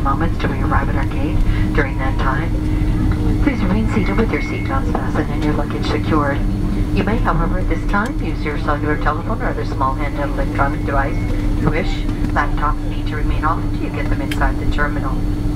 moments till we arrive at our gate. During that time, please remain seated with your seatbelts fastened and your luggage secured. You may, however, at this time use your cellular telephone or other small handheld electronic device you wish. Laptops need to remain off until you get them inside the terminal.